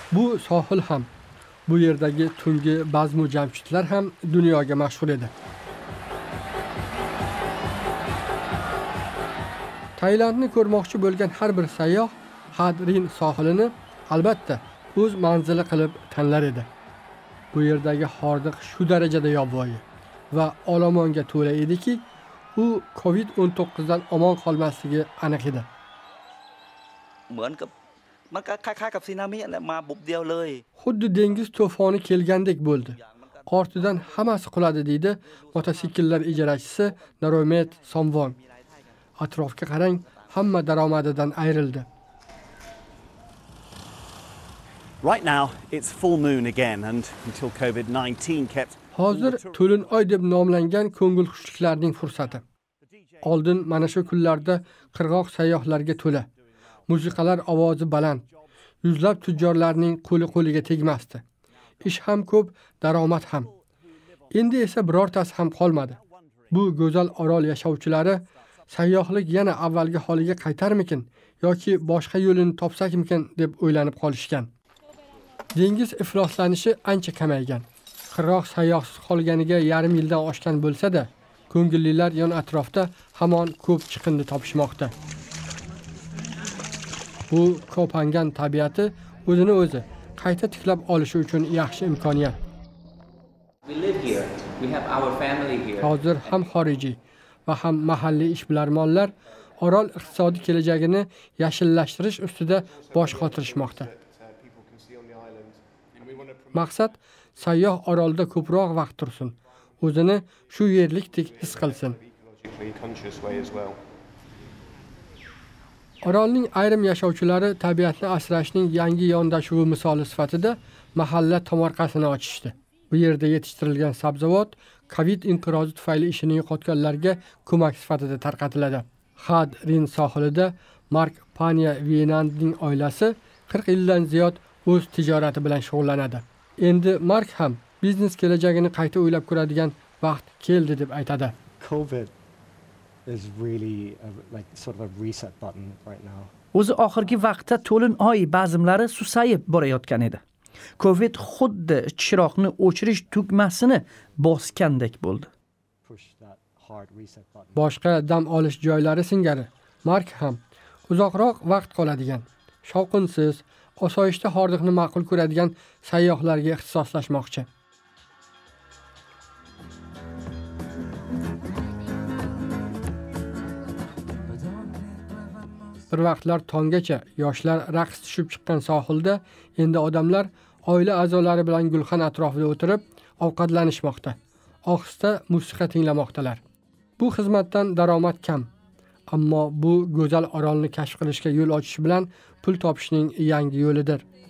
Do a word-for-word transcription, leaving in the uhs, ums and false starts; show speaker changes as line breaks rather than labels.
Bu sohil ham, bu yerdagi tungi bazmu jamshidlar ham dunyoga mashhur edi. Tailandni ko'rmoqchi bo'lgan har bir sayyoh Had Rin sohilini albatta o'z manzili qilib tanlar edi. Bu yerdagi hordiq shu darajada yovvoyi va olomonga to'la ediki, u covid o'n to'qqiz dan omon qolmasligi aniq edi.
เหมือนกับมันก็คล้ายๆกับสึนามินั่นแหละมาบุบเดียวเลย
Xuddi dengiz to'foni kelgandek bo'ldi. Ortidan hammasi quladi deydi mototsikllar ijarachisi Naromet Somvon. Atrofga qarang, hamma daromadidan ayrildi.
Right now it's full moon again and until covid nineteen kept
Hozir to'lin oy deb nomlangan ko'ngilxushliklarning fursati. Oldin mana shu kunlarda qirg'oq sayyohlarga to'la. Musiqalar ovozi baland. Yuzlab tujjorlarning qo'li qo'liga tegmasdi. Ish ham ko'p, daromad ham. Endi esa birortasi ham qolmadi. Bu go'zal orol yashovchilari sayyohlik yana avvalgi holiga qaytarmikin yoki boshqa yo'lini topsakmikin deb o'ylanib qolishgan. Dengiz ifloslanishi ancha kamaygan. Qirg'oq sayyohsiz qolganiga yarim yildan oshgan bo'lsa-da, ko'ngillilar yon atrofda hamon ko'p chiqindi topishmoqda. Bu Kopangan tabiati o'zini o'zi qayta tiklab olishi uchun yaxshi imkoniyat. Hozir ham xorijiy va ham mahalliy ishbilarmonlar orol iqtisodiy kelajagini yashillashtirish ustida bosh qotirishmoqda. Maqsad sayyoh orolda ko'proq vaqt tursin, o'zini shu yerlikdek his qilsin. Orolning ayrim yashovchilari tabiatni asrashning yangi yondashuvi misoli sifatida mahalla tomorqasini ochishdi. Bu yerda yetishtirilgan sabzavot Covid inqirozi tufayli ishini yo'qotganlarga ko'mak sifatida tarqatiladi. Had Rin sohilida Mark Panya Vienandning oilasi qirq yildan ziyod o'z tijorati bilan shug'ullanadi. Endi Mark ham biznes kelajagini qayta o'ylab ko'radigan vaqt keldi deb aytadi.
COVID is really a, like sort of a reset button right now.
O'zi oxirgi vaqtda to'lin oy bazmlari susayib borayotgan edi. Covid xuddi chiroqni o'chirish tugmasini bosgandek bo'ldi.
Boshqa dam olish joylari singari Mark ham uzoqroq vaqt qoladigan, shovqinsiz, osoyishta hordiqni ma'qul ko'radigan sayyohlarga ixtisoslashmoqchi. Bir vaqtlar tonggacha yoshlar raqs tushib chiqqan sohilda endi odamlar oila a'zolari bilan gulxan atrofida o'tirib ovqatlanishmoqda. Ohista musiqa tinglamoqdalar. Bu xizmatdan daromad kam, ammo bu go'zal orolni kashf qilishga yo'l ochish bilan pul topishning yangi yo'lidir.